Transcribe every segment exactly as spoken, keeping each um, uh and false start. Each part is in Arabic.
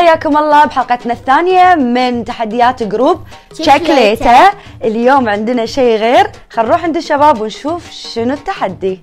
حياكم الله بحلقتنا الثانية من تحديات جروب تشيكليته. اليوم عندنا شيء غير، خل نروح عند الشباب ونشوف شنو التحدي.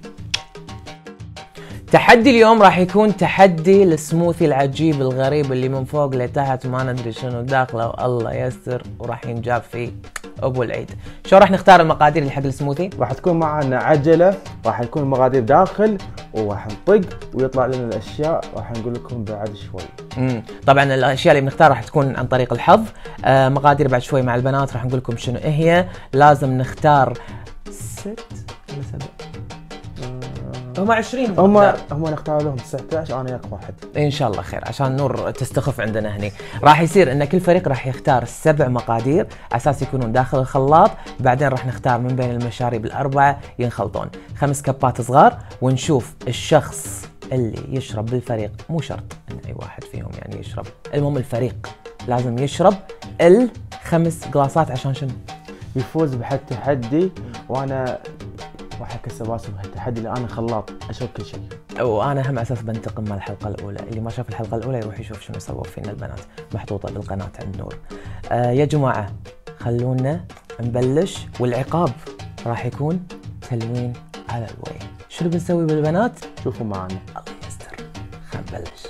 تحدي اليوم راح يكون تحدي السموثي العجيب الغريب اللي من فوق لتحت ما ندري شنو داخله، والله يستر وراح ينجاب فيه ابو العيد. شو راح نختار المقادير اللي حق السموثي؟ راح تكون معنا عجله، راح يكون المقادير داخل وراح نطق ويطلع لنا الاشياء، راح نقول لكم بعد شوي. امم طبعا الاشياء اللي بنختار راح تكون عن طريق الحظ. آه مقادير بعد شوي مع البنات راح نقول لكم شنو هي. لازم نختار ست ولا سبع؟ هم عشرين هم هم نختار لهم تسعة عشر، انا وياك واحد ان شاء الله خير عشان نور تستخف عندنا هني. راح يصير ان كل فريق راح يختار سبع مقادير على اساس يكونون داخل الخلاط، بعدين راح نختار من بين المشاريب الاربعه ينخلطون خمس كبات صغار، ونشوف الشخص اللي يشرب بالفريق، مو شرط ان اي واحد فيهم يعني يشرب، المهم الفريق لازم يشرب الخمس قلاصات عشان شنو؟ يفوز بهالتحدي. وانا راح اكسب راسي بهالتحدي لان انا خلاط اشوف كل شيء. وانا هم اساس بنتقم من الحلقه الاولى، اللي ما شاف الحلقه الاولى يروح يشوف شنو سووا فينا البنات، محطوطه بالقناه عند نور. آه يا جماعه خلونا نبلش، والعقاب راح يكون تلوين على الوجه. شنو بنسوي بالبنات؟ شوفوا معنا. الله يستر، خلينا نبلش.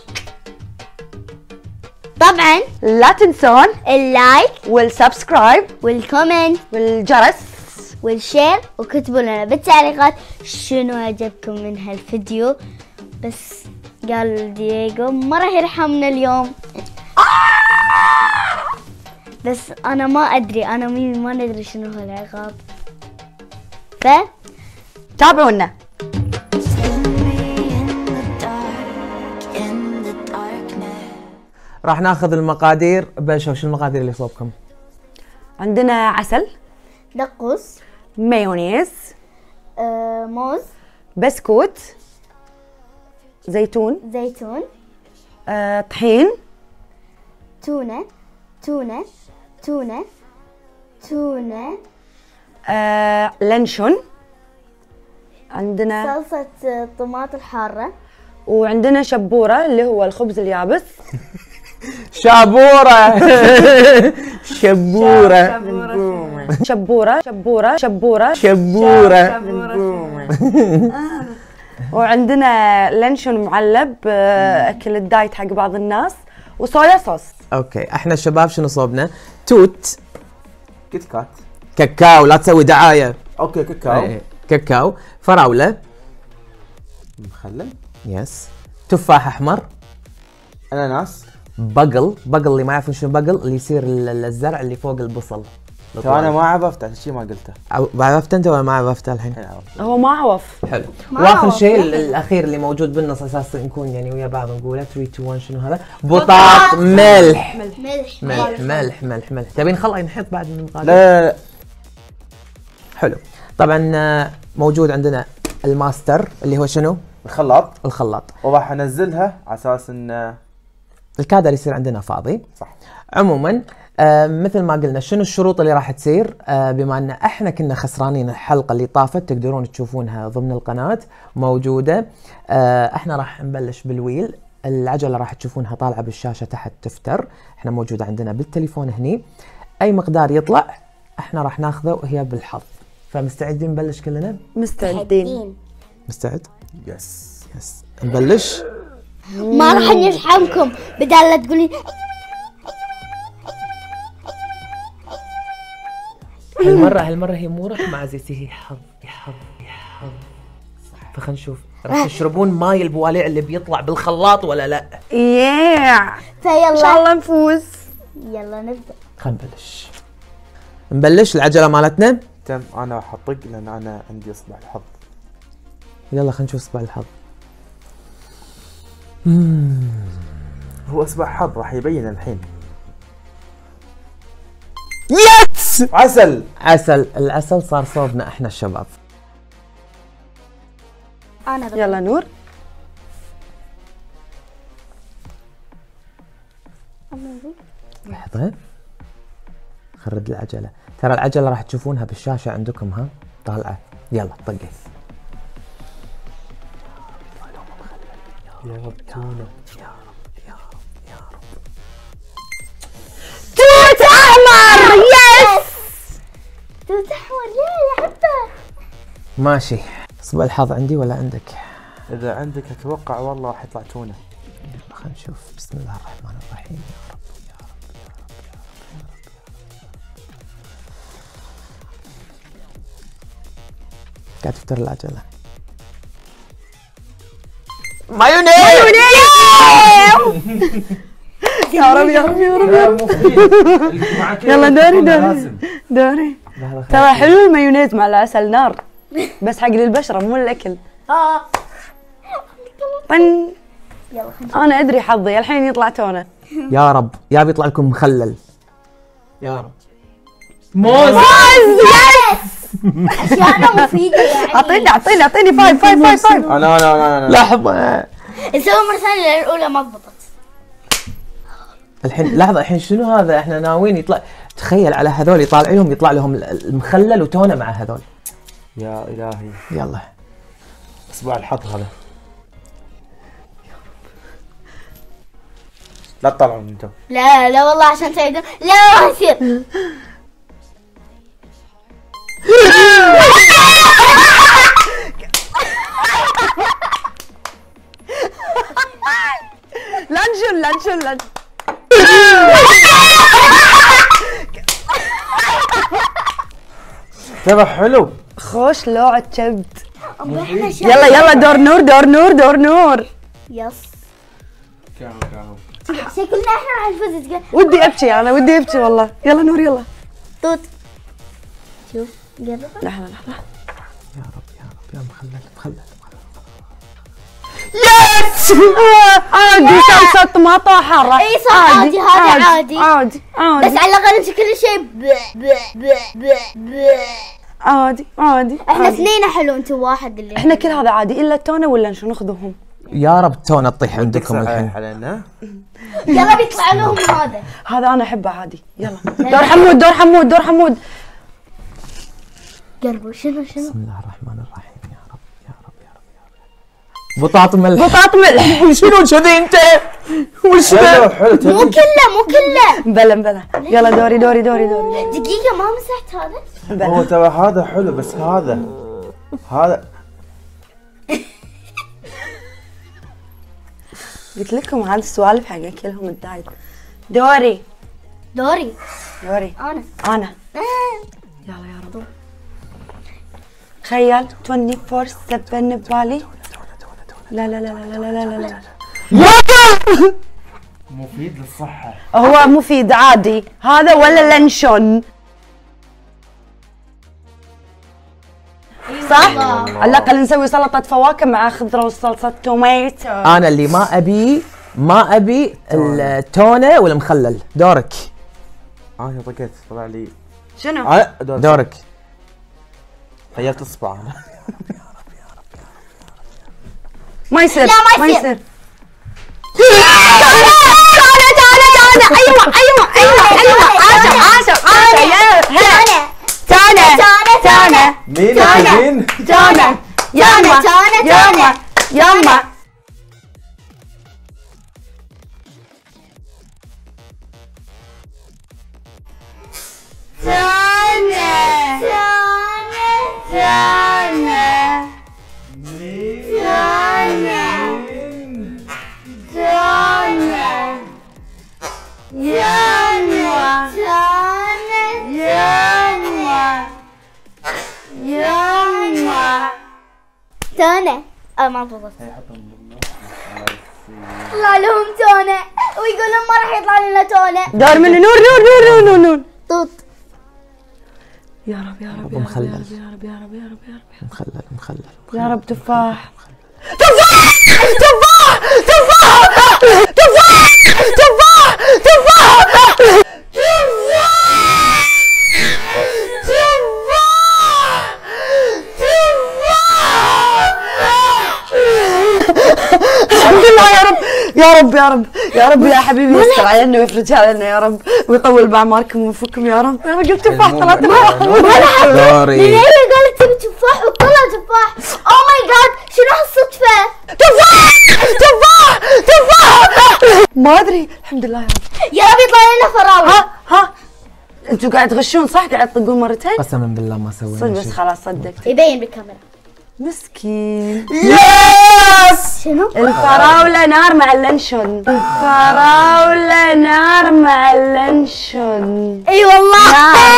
طبعا لا تنسون اللايك والسبسكرايب والكومنت والجرس والشير، وكتبوا لنا بالتعليقات شنو عجبكم من هالفيديو. بس قال دييغو ما راح يرحمنا اليوم، بس انا ما ادري، انا وميمي ما ندري شنو هو العقاب، ف تابعونا. راح ناخذ المقادير. بلشوا، شو المقادير اللي صوبكم؟ عندنا عسل، دقوس، مايونيز، آه، موز، بسكوت، زيتون، زيتون، آه، طحين، تونة تونة تونة تونة، آه، لانشون، عندنا صلصة آه، طماط الحارة، وعندنا شبورة اللي هو الخبز اليابس. شابورة شبورة شبورة شبورة شبورة شبورة. وعندنا لانشون معلب، آه، اكل الدايت حق بعض الناس، وصويا صوص. اوكي احنا الشباب شنو صوبنا؟ توت، كيت كات، كاكاو، لا تسوي دعاية. اوكي كاكاو، ايه. كاكاو، فراولة، مخلل، يس، تفاح احمر، اناناس، بقل. بقل اللي ما يعرفون شنو بقل، اللي يصير ال- الزرع اللي فوق البصل. ترى انا ما عرفت عشان شيء ما قلته. عو- عرفت انت ولا ما عرفت الحين؟ الحين عرفت. هو ما عوف. حلو. ما واخر عرفت. شيء ال- الاخير اللي موجود بالنص اساس نكون يعني ويا بعض نقوله ثلاثة اثنين واحد. شنو هذا؟ بطاط ملح ملح ملح ملح ملح ملح. تبين خلص نحط بعد من لا المقادير؟ لا لا حلو. طبعا آه، موجود عندنا الماستر اللي هو شنو؟ الخلاط، الخلاط. وراح انزلها على اساس ان الكادر يصير عندنا فاضي. صح. عموما آه مثل ما قلنا شنو الشروط اللي راح تصير. آه بما ان احنا كنا خسرانين الحلقه اللي طافت، تقدرون تشوفونها ضمن القناه موجوده. آه احنا راح نبلش بالويل. العجله راح تشوفونها طالعه بالشاشه تحت تفتر، احنا موجوده عندنا بالتليفون هني. اي مقدار يطلع احنا راح ناخذه وهي بالحظ. فمستعدين نبلش كلنا؟ مستعدين. مستعد؟ يس يس نبلش. ما راح نرحمكم، بدال لا تقولين هالمرة هالمرة هي مو رحمة عزيزتي، هي حظ يا حظ يا حظ. فخلنا نشوف راح تشربون ماي البواليع اللي بيطلع بالخلاط ولا لا؟ ياه فيلا ان شاء الله نفوز. يلا نبدأ. خلينا نبلش. نبلش العجلة مالتنا. تم. انا راح اطق لان انا عندي اصبع الحظ. يلا خلينا نشوف اصبع الحظ. هو اصبع حظ راح يبين الحين. يس عسل. عسل. العسل صار صوبنا احنا الشباب. أنا بدأ. يلا نور. لحظة خرد العجلة. ترى العجلة راح تشوفونها بالشاشة عندكم ها طالعة. يلا طقي. يا رب تونة. يا رب يا رب يا رب. يس توت احمر يا حبه. ماشي. صبع الحظ عندي ولا عندك؟ اذا عندك اتوقع والله راح يطلع تونه. يلا خلينا نشوف. بسم الله الرحمن الرحيم. يا رب يا رب يا رب يا رب. قاعد تفتر العجلة. مايونيز. يا رب يا رب يا رب. لا مو مفيد. يلا دوري دوري دوري. ترى حلو المايونيز مع العسل نار، بس حق للبشرة مو للأكل. اه طن. يلا أنا أدري حظي الحين يطلع تونة. يا رب يا بيطلع لكم مخلل. يا رب. موز. اشياء مفيده يعني. أعطيني أعطيني أعطيني فايف فايف فايف فايف. انا انا انا انا لحظة. نسوي مره ثانيه لان الاولى ما ضبطت. الحين لحظة، الحين شنو هذا؟ احنا ناويين يطلع، تخيل على هذول يطالع لهم يطلع لهم المخلل وتونه مع هذول. يا الهي. يلا. اصبع الحظ هذا. لا تطلعون انتم. لا لا والله عشان تعيدون. لا ما يصير. لانشون لانشون لانشون. ترى حلو. خوش لوعة كبد. احنا يلا يلا دور نور دور نور دور نور. يس كاهو كاهو. شكلنا احنا راح نفوز. تقول ودي ابكي انا ودي ابكي والله. يلا نور يلا. توت شوف قرب. لحظة لحظة. يا رب يا رب يا مخلل مخلل. يس. عادي صلصة طماطة حارة. اي صح عادي هذا عادي. عادي عادي. بس على الاقل انت كل شيء ب ب ب ب ب عادي عادي. احنا عادي. اثنين حلو انت واحد اللي احنا كل هذا عادي الا التونة ولا شو ناخذهم؟ يا رب تونه تطيح عندكم الحين. علينا. يلا بيطلع لهم هذا. هذا انا احبه عادي. يلا دور حمود دور حمود دور حمود. قربوا شنو شنو؟ بسم الله الرحمن الرحيم. يا رب يا رب يا رب يا رب. بطاط ملح. بطاط ملح. شنو كذي انت؟ وش حلو ذا؟ حلو. مو كله مو كله. بلا بلا. يلا دوري دوري دوري دوري. دقيقة ما مسحت هذا. هو ترى هذا حلو بس هذا هذا قلت لكم هذه السوالف حق اكلهم الدايت. دوري دوري دوري انا. انا. آه. يلا يا رب. تخيل أربعة وعشرين سبعة ببالي. لا لا لا لا لا لا لا لا. مفيد للصحة. هو مفيد عادي هذا ولا لانشون؟ صح؟ على الأقل نسوي سلطة فواكه مع خضرة وصلصة توميتو. انا اللي ما ابي ما ابي التونه والمخلل. دورك. انا طقيت طلع لي. شنو؟ آه دورك. دورك. غيرت اصبع انا. ما يصير لا، ما ما يصير. يصير. تعالى تعالى تعالى. ايوه ايوه ايوه ايوه. عاشر عاشر عاشر. يا تانا تانا تانا مين تانا. مين؟ تانا. يما تانا يما يما. تانا تانا تانا. اه ما ضبطت. طلع لهم تونة ويقولون ما راح يطلع لنا تونة. دور منه. نور نور نور نور نور. طوط. يا رب يا رب يا مخلل. رب يا رب يا رب يا رب يا رب مخلل مخلل. يا رب. تفاح تفاح تفاح تفاح تفاح تفاح تفاح الحمد لله يا رب يا رب يا رب يا رب يا حبيبي يستر علينا ويفرج علينا يا رب ويطول باعماركم ويفكم يا رب. انا قلت تفاح طلع تفاح. دوري. هي قالت تبي تفاح وطلع تفاح. او ماي جاد شنو هالصدفة؟ تفاح تفاح تفاح. ما ادري. الحمد لله يا رب. يا رب يطلع لنا فراولة. ها ها انتوا قاعد تغشون صح؟ قاعد تطقون مرتين؟ قسما بالله ما سوينا صدق بس شيء. خلاص صدقت. يبين بالكاميرا. مسكين. يس. شنو؟ الفراولة نار مع اللانشون. الفراولة نار مع اللانشون. اي والله.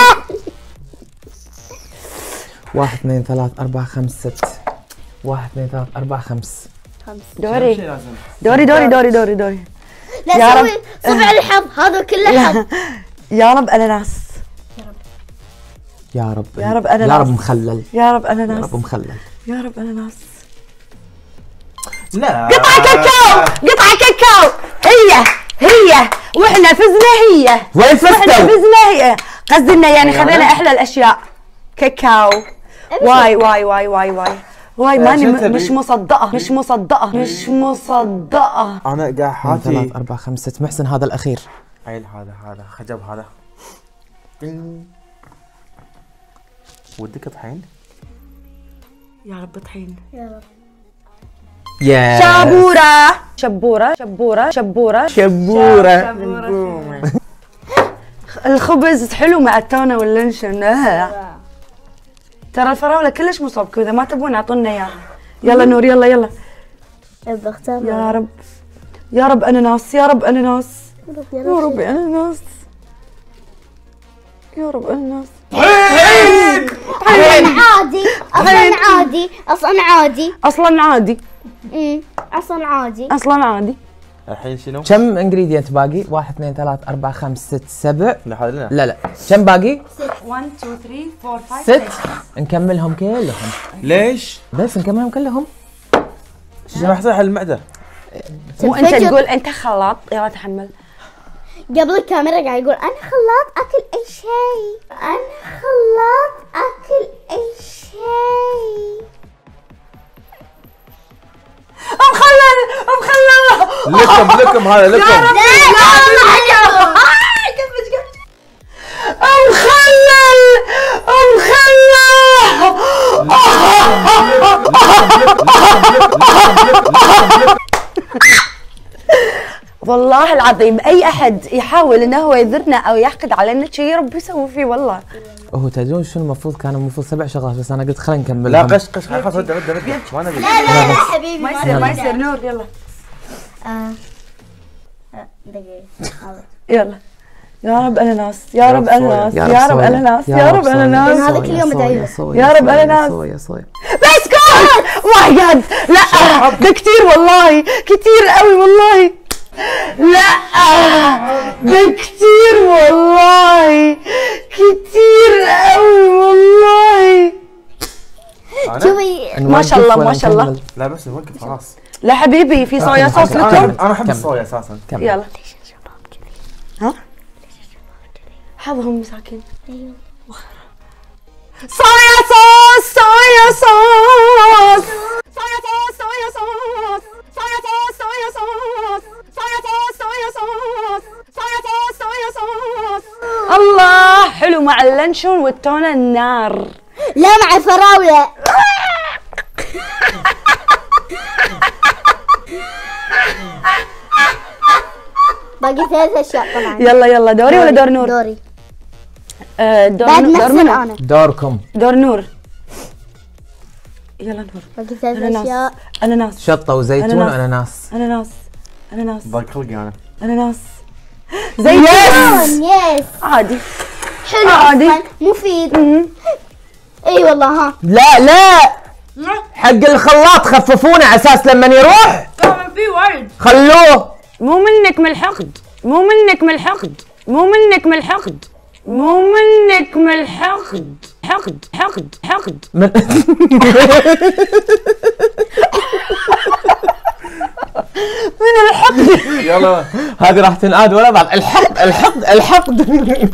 واحد اثنين ثلاث أربعة خمس ست. واحد اثنين ثلاث أربعة خمس. دوري دوري دوري دوري دوري دوري. لا يا سوي رب. صبع الحظ هذا كله حظ. يا رب اناناس. يا رب يا رب يا أناناس. رب مخلل. يا رب يا اناناس. رب مخلل. يا رب اناناس. لا قطعة كاكاو قطعة كاكاو. هي هي واحنا فزنا هي. وين واحنا فزتوا؟ فزنا هي. قصدي انه يعني خذينا احلى الاشياء. كاكاو. واي واي واي واي واي. واي ماني شو تبي؟ م- مش مصدقة مش مصدقة مش مصدقة. انا قاعد ثلاث حاتي. أربعة خمس ست. محسن هذا الأخير. عيل هذا هذا خجب هذا. ودك طحين؟ يا رب طحين. يا شابورة شبورة شبورة شبورة شبورة. الخبز حلو مع التونة واللانشون. آه. ترى الفراولة كلش مصاب كذا ما تبون اعطونا اياها. يلا نور يلا يلا. بختار. يا رب يا رب اناناس يا رب اناناس يا رب اناناس يا رب اناناس. اصلا عادي اصلا عادي اصلا عادي. اصلا عادي امم اصلا عادي. اصلا عادي. الحين شنو؟ كم انجريدينت باقي؟ واحد اثنين ثلاث أربعة خمس ست سبع. لا هذا لنا. لا لا كم باقي؟ واحد اثنين ثلاثة أربعة خمسة ست. نكملهم كلهم. ليش؟ بس نكملهم كلهم. عشان راح تصيح المعده. مو انت تفجر. تقول انت خلاط يلا تحمل. قبل الكاميرا قاعد يقول انا خلاط اكل اي شيء. انا خلاط اكل اي شيء. مخلل مخلل. لكم لكم هذا لكم. لا لا مخلل مخلل. والله العظيم اي احد يحاول انه هو يذرنا او يحقد علينا شيء ربي يسوي فيه والله. هو تدرون شنو المفروض؟ كان المفروض سبع شغلات بس انا قلت خلينا نكمل. لا قش قش خلاص رد رد رد ما نبي. لا لا لا حبيبي ما يصير ما يصير نور يلا آه. آه، دقيقة. يلا. يا رب اناناس يا رب اناناس يا يا رب صويا. اناناس يا رب صويا. اناناس. هذا كل يوم صويا، أدعي صويا، يا رب صويا، أناناس. صويا صويا. بسكوت. ماي جاد لا ده كتير والله كتير قوي والله. لا ده كتير والله كتير قوي والله. شوفي ما شاء الله ما شاء الله. نكمل؟ لا بس نوقف خلاص. لا حبيبي في صويا صوص لكم. انا انا احب كمل. الصويا اساسا. كمل. يلا ها حظهم مساكين. صويا صوص صويا صوص صويا صوص صويا صوص صويا صوص صويا صوص صويا صوص صويا صوص صويا صوص صويا صوص. الله حلو مع اللانشون والتونة النار. لا مع الفراولة. باقي ثلاث اشياء طبعا. يلا يلا دوري ولا دور نور؟ دوري. آه، دور بعد نور- دور محسن منو؟ انا. دوركم. دور نور. يلا نور. باقي ثلاث اناناس اشياء. اناناس شطة وزيتون أناناس. واناناس. اناناس اناناس باقي خلقي انا. اناناس زيتون يس. عادي. حلو عادي. أصلاً، مفيد. مم. اي والله ها. لا لا حق الخلاط خففونا على اساس لما يروح طبعا في ورد. خلوه. مو منك من الحقد مو منك من الحقد مو منك من الحقد مو منك من الحقد. حقد حقد حقد. من من الحقد. يلا هذه راح تنعاد ولا بعد الحقد الحقد الحقد.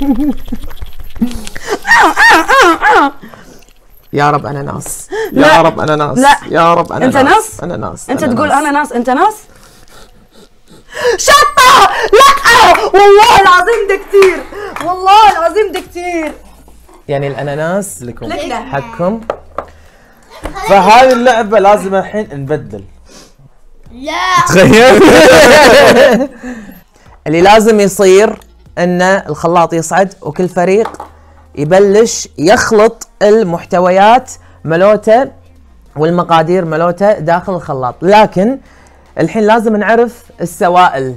يا رب اناناس لا. يا رب اناناس لا. يا رب اناناس. أنت ناس؟ اناناس انت أناناس. تقول انا ناس انت ناس. شطة لا والله العظيم ده كتير والله العظيم ده كتير. يعني الاناناس لكم لك لا. حقكم. فهذه اللعبه لازم الحين نبدل. لا. تخيل اللي لازم يصير ان الخلاط يصعد وكل فريق يبلش يخلط المحتويات ملوته والمقادير ملوته داخل الخلاط، لكن الحين لازم نعرف السوائل.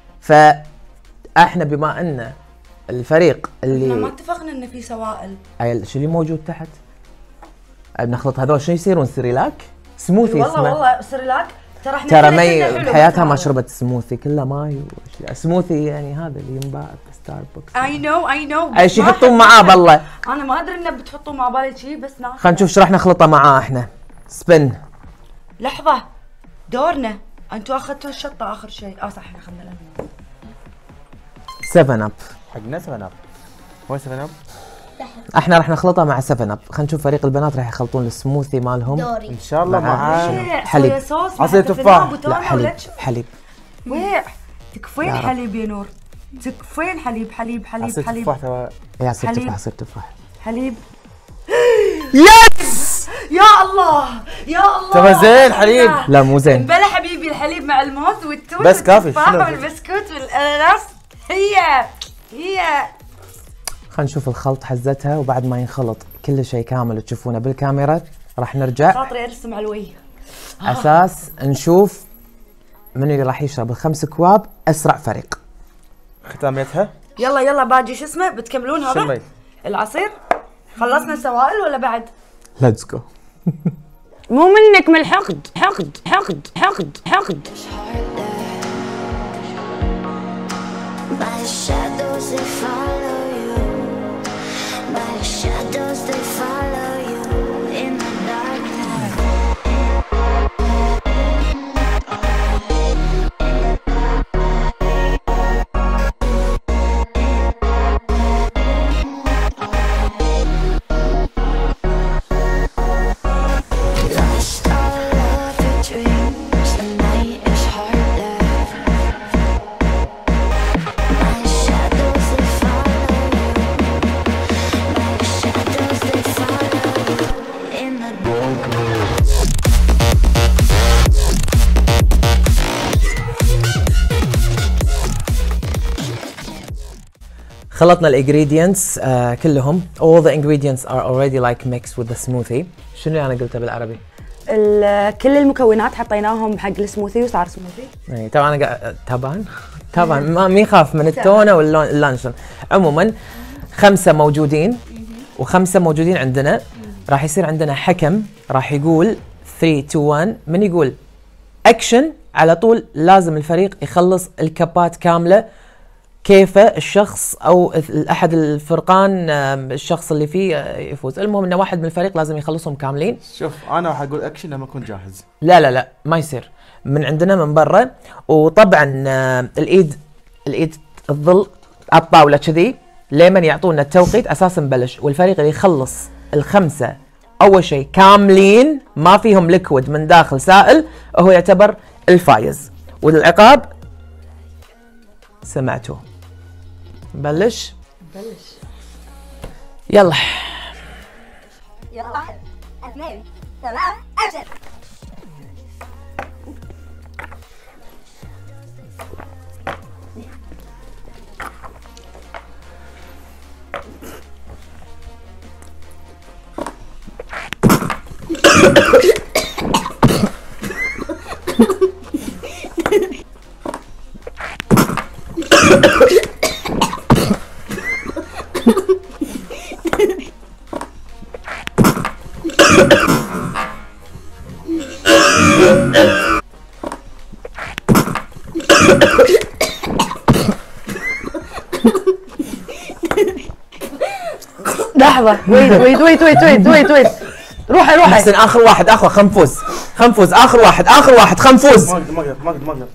فاحنا بما ان الفريق اللي احنا ما اتفقنا ان في سوائل. اي شو اللي موجود تحت؟ بنخلط هذول شنو يصيرون؟ سريلاك؟ سموثي والله اسمه. والله سريلاك ترى احنا ترى كلنا مي كنا حلو بحياتها ما بس شربت سموثي، كلها ماي وأشياء. سموثي يعني هذا اللي ينباع بستاربكس. اي نو اي نو اي شيء يحطون معاه بالله. انا ما ادري انه بتحطوا مع بالي شيء بس ناخذ. خلينا نشوف ايش راح نخلطه معاه احنا. سبن. لحظه دورنا، انتوا اخذتوا الشطه اخر شيء. اه صح احنا اخذنا لنا سفن اب. حقنا سفن اب. وين سفن اب؟ احنا راح نخلطها مع سفن اب. خلينا نشوف فريق البنات راح يخلطون السموثي مالهم. دوري. ان شاء الله مع مع حليب. صويا صوص عصير مع تفاح. تفاح لا حليب ولا حليب. ويع تكفين يا رب. حليب يا نور، تكفين حليب حليب حليب عصير حليب تفاح ترى. يا عصير حليب. تفاح عصير تفاح. حليب. يس! يا الله يا الله ترى زين حليب. لا مو زين. انبلى حبيبي الحليب مع الموز والتوت بس كافي، والتفاح شنو؟ والبسكوت والاناناس. هي هي خلينا نشوف الخلط حزتها، وبعد ما ينخلط كل شيء كامل تشوفونه بالكاميرا راح نرجع خاطري ارسم على الوجه. اساس نشوف من اللي راح يشرب الخمس كواب اسرع فريق. ختاميتها يلا يلا باجي شو اسمه بتكملون هذا شمي. العصير؟ خلصنا سوائل ولا بعد؟ ليتس جو. مو منك من الحقد، حقد حقد حقد حقد. My shadows they follow you. My shadows they follow you in the darkness. Lost all of your dreams. The night is harder. My shadows they follow you. My shadows they follow you in the darkness. خلطنا الانجريدينتس آه كلهم. all the ingredients are already like mixed with the smoothie. شنو اللي انا قلته بالعربي؟ ال- كل المكونات حطيناهم حق السموثي وصار سموثي. يعني طبعا انا قاعد تبان طبعا ما ما يخاف من التونه واللانشون. عموما خمسه موجودين وخمسه موجودين عندنا. راح يصير عندنا حكم راح يقول ثلاثة اثنين واحد. من يقول اكشن على طول لازم الفريق يخلص الكبات كامله كيف الشخص او احد الفرقان آم، الشخص اللي فيه آه، يفوز. المهم ان واحد من الفريق لازم يخلصهم كاملين. شوف انا راح اقول اكشن لما اكون جاهز. لا لا لا ما يصير من عندنا من برا. وطبعا آه، الايد الايد الظل على الطاوله كذي لمن يعطونا التوقيت اساسا نبلش. والفريق اللي يخلص الخمسه اول شيء كاملين ما فيهم ليكويد من داخل سائل هو يعتبر الفايز. والعقاب سمعتوه. نبلش بلش. يلا. يلا واحد اثنين ثلاثة أكشن. لحظة ويت ويت ويت ويت ويت ويت ويت روحي روحي. محسن اخر واحد اخوه خنفوز خنفوز اخر واحد اخر واحد خنفوز. ما اقدر ما اقدر ما اقدر ما اقدر.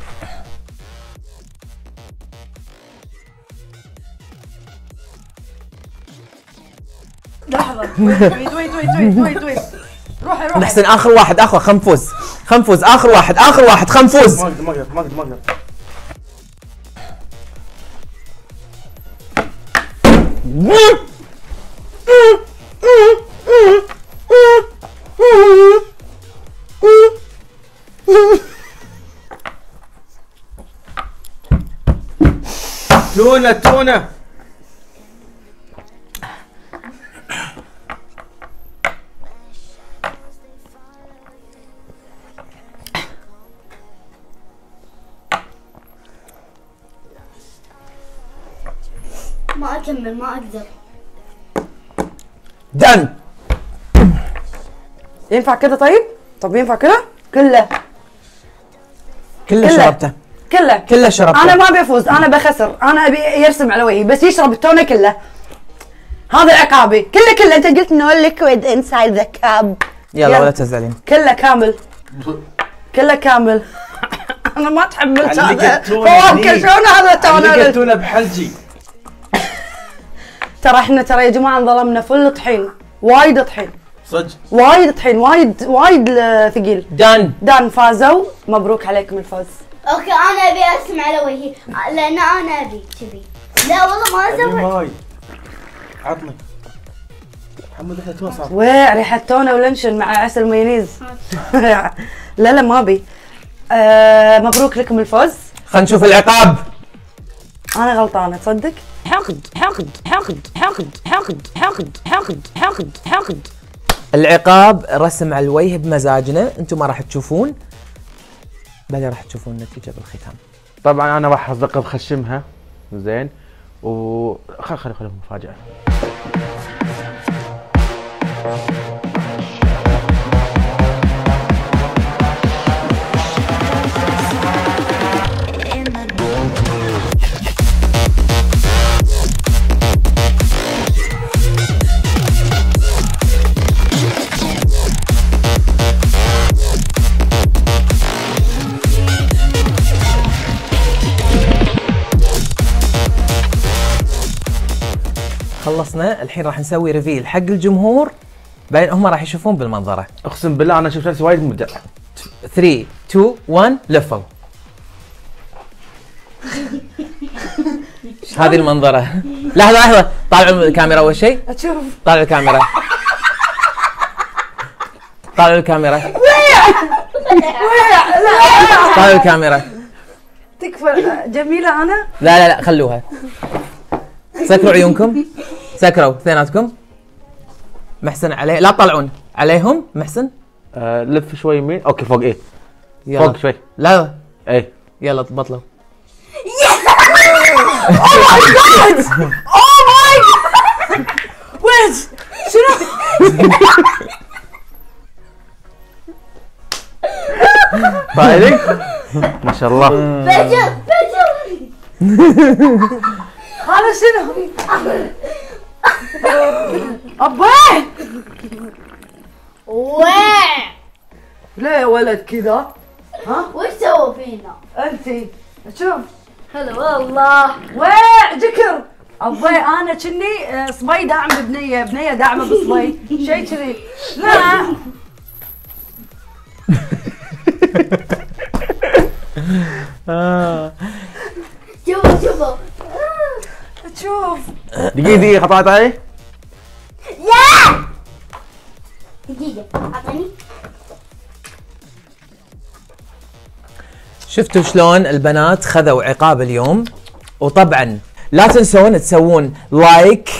لحظة ويت ويت ويت ويت ويت ويت روحي روحي. محسن اخر واحد اخوه خنفوز خنفوز اخر واحد اخر واحد خنفوز. ما اقدر ما اقدر ما اقدر ما اقدر. تونة تونة. ما اكمل ما اقدر. دن. ينفع كده طيب؟ طب ينفع كده؟ كله كله كله. شربته. كله كله شربته. انا ما بفوز، انا بخسر، انا ابي يرسم على وجهي بس يشرب التونه كله. هذا عقابي. كله كله. انت قلت نو ليكويد انسايد ذا كاب. يلا ولا تزعلين. كله كامل. كله كامل. انا ما تحملت علقت هذا تونة فواكه. هني. شلون هذا علقت تونه؟ تونة بحلجي. ترى احنا ترى يا جماعه انظلمنا فل طحين، وايد طحين، صدق. وايد طحين، وايد وايد ثقيل. دن. دان فازوا، مبروك عليكم الفوز. اوكي انا ابي ارسم على وجهي لان انا ابي كذي. لا والله ما ابي اسوي. ماي. عطني. محمد احنا تو صار. ويه ريحه تونه ولنشن مع عسل مايونيز. لا لا ما ابي. آه مبروك لكم الفوز. خلينا نشوف العقاب. انا غلطانه تصدق. حقد حقد حقد حقد حقد حقد حقد حقد حقد. العقاب رسم على الوجه بمزاجنا، انتم ما راح تشوفون، بعدين راح تشوفون النتيجه بالختام. طبعا انا راح اصدق بخشمها زين و خل خل خل مفاجأة. خلصنا، الحين راح نسوي ريفيل حق الجمهور، بعدين هم راح يشوفون بالمنظره. اقسم بالله انا شفت نفسي وايد مبدع. ثلاثة اثنين واحد لفوا. هذه المنظره. لحظه لحظه، طالعوا الكاميرا اول شيء. اشوف. طالعوا الكاميرا. طالعوا الكاميرا. طالعوا الكاميرا. تكفى جميله انا. لا لا لا خلوها. سكروا عيونكم. سكروا اثنيناتكم. محسن عليه، لا تطلعون عليهم. محسن آه لف شوي يمين. اوكي فوق ايه. يلا. فوق شوي. لا ايه. يلا بطلوا. اوه ماي ويت شنو؟ بايلك. ما شاء الله. فجر فجر. هذا شنو؟ ابا واع. لا يا ولد كذا. ها وش سووا فينا؟ انتي شوف. هلا والله. ويه جكر. ابوي انا كني آه، صبي داعم ببنيه، بنيه داعمه بصبي، شيء كذي. لا شوفوا شوفوا. تشوف. دقيقة دقيقة خطأت علي. يا دقيقة اعطيني. شفتوا شلون البنات خذوا عقاب اليوم؟ وطبعا لا تنسون تسوون لايك.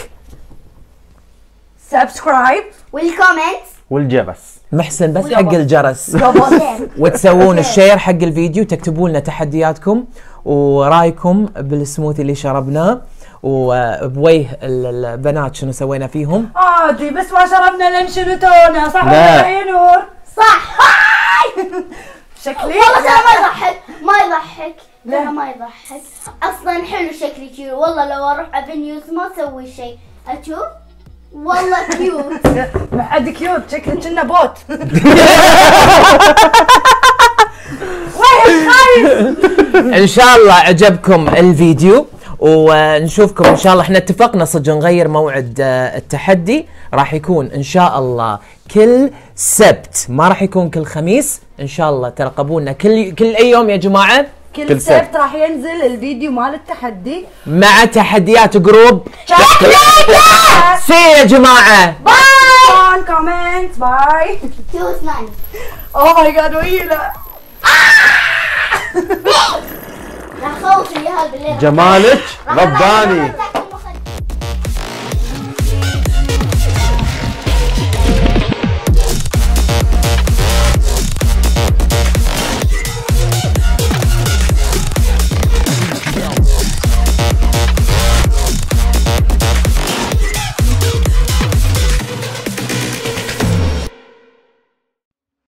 سبسكرايب. والكومنت. والجبس. محسن بس حق الجرس. شير. وتسوون الشير حق الفيديو، تكتبوا لنا تحدياتكم ورايكم بالسموثي اللي شربناه وبويه البنات شنو سوينا فيهم. عادي بس ما شربنا لنشن وتونه، صح لا. ولا يا نور؟ صح. شكلي والله ترى ما يضحك ما يضحك ترى ما يضحك اصلا. حلو شكلي كيوت والله. لو اروح افنيوز ما اسوي شيء اشوف والله كيوت. ما حد كيوت، شكلك كنا بوت. وين خايف؟ ان شاء الله عجبكم الفيديو ونشوفكم ان شاء الله. احنا اتفقنا صدق نغير موعد آه، التحدي، راح يكون ان شاء الله كل سبت، ما راح يكون كل خميس ان شاء الله. ترقبونا كل كل اي يوم يا جماعه. كل كل سبت سبت. راح ينزل الفيديو مال التحدي مع تحديات جروب. سي يا جماعه. باي. كومنت باي. شو اسمعني. اوه ماي جاد ويلا. راح اخوف اياها بالليل. جمالك راح غضاني. أطلع